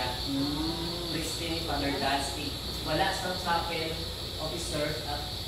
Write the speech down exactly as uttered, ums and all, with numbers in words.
Mm. Priest ni Father Dusty. Wala sa chapel officer at